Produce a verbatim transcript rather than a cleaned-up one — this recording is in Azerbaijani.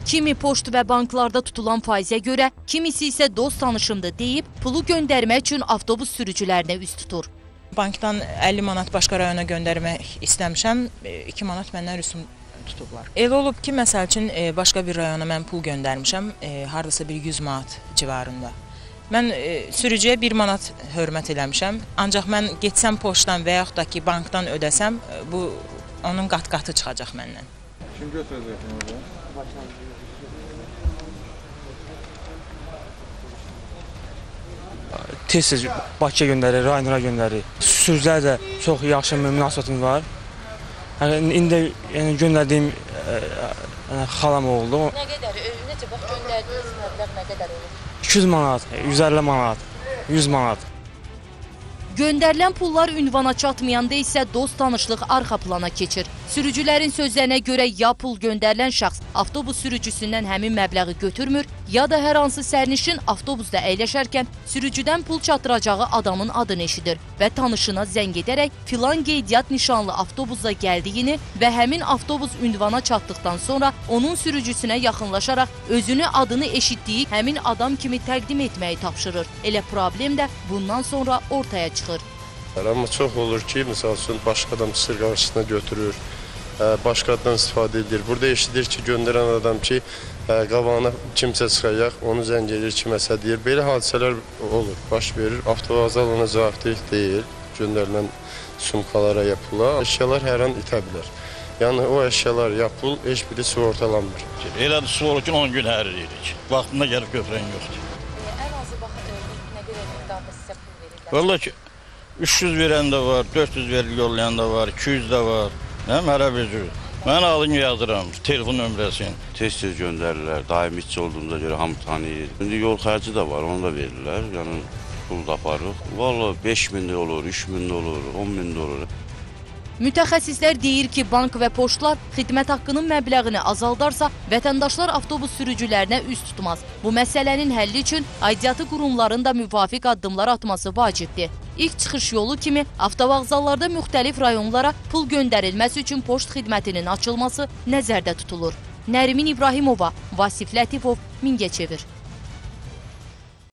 Kimi poçt və banklarda tutulan faizə görə, kimisi isə dost tanışımdır deyib, pulu göndərmək üçün avtobus sürücülərinə üst tutur. Bankdan əlli manat başqa rayona göndərmək istəmişəm, iki manat məndən rüsum tutublar. Elə olub ki, məsəl üçün başqa bir rayona mən pul göndərmişəm, hardasa bir yüz manat civarında. Mən sürücüyə bir manat hörmət eləmişəm, ancaq mən getsəm poçtdan və yaxud da ki, bankdan ödəsəm, bu onun qat-qatı çıxacaq məndən. Kim götürəcək orada? Tez-tez Bakıya göndərir, rayonlara göndərir. Sürücülərə də çox yaxşı münasibətimiz var. Yəni, indi yəni, göndərdiyim yəni, xalam oldu. Nə qədər, necə bax göndərdiyiniz məbləğ nə qədər olur? iki yüz manat, yüz əlli manat, yüz manat. Göndərilən pullar ünvana çatmayanda isə dost tanışlıq arxa plana keçir. Sürücülərin sözlərinə görə ya pul göndərilən şəxs avtobus sürücüsündən həmin məbləği götürmür, ya da hər hansı sərnişin avtobusda əyləşərkən sürücüdən pul çatdıracağı adamın adını eşidir və tanışına zəng edərək filan qeydiyyat nişanlı avtobusla gəldiyini və həmin avtobus ünvana çatdıqdan sonra onun sürücüsünə yaxınlaşaraq özünü adını eşitdiyi həmin adam kimi təqdim etməyi tapşırır. Elə problem də bundan sonra ortaya çıxır. Amma çox olur ki, misal üçün başqa adam sır qarşısına götürür, başqa addan istifadə edir. Burada eşidir ki, göndərən adam ki, qabağına kimsə çıxacaq, onu zəng edir, kiməsə deyir. Belə hadisələr olur, baş verir. Avtovağzal ona cavabdeh deyil, göndərilən sumkalara yapılar. Əşyalar hər an itə bilər. Yəni, o əşyalar yapıl, heç biri sığortalanmır. Elədir, sığorta üçün on gün həririk. Vaxtında gəlib götürən yoxdur. Ən azı bax, nə qədər miqdarda sizə pul verirlər? Vallahi ki, üç yüz verən də var, dörd yüz verib yollayan da var, iki yüz də var. Nə mənə bir cür. Mən adını yazıram, telefon nömrəsini. Tez-tez göndərirlər, daimi işçi olduğumuza görə hamı tanıyır. İndi yol xərci də var, onu da verirlər. Yəni, pul da aparıq. Vallahi beş min də olur, üç min də olur, on min də olur. Mütəxəssislər deyir ki, bank və poçtlar xidmət haqqının məbləğini azaldarsa, vətəndaşlar avtobus sürücülərinə üst tutmaz. Bu məsələnin həlli üçün aidiyyatı qurumların da müvafiq addımlar atması vacibdir. İlk çıxış yolu kimi avtovağzallarda müxtəlif rayonlara pul göndərilməsi üçün poçt xidmətinin açılması nəzərdə tutulur. Nərimin İbrahimova, Vasif Lətifov, Mingəçevir.